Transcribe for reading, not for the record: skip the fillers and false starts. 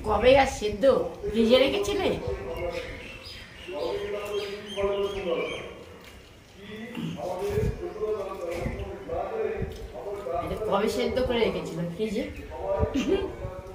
কবে আর সিদ্ধ ভিজে রেখেছিলে? কবে সেদ্ধ করে রেখেছিল ফ্রিজে?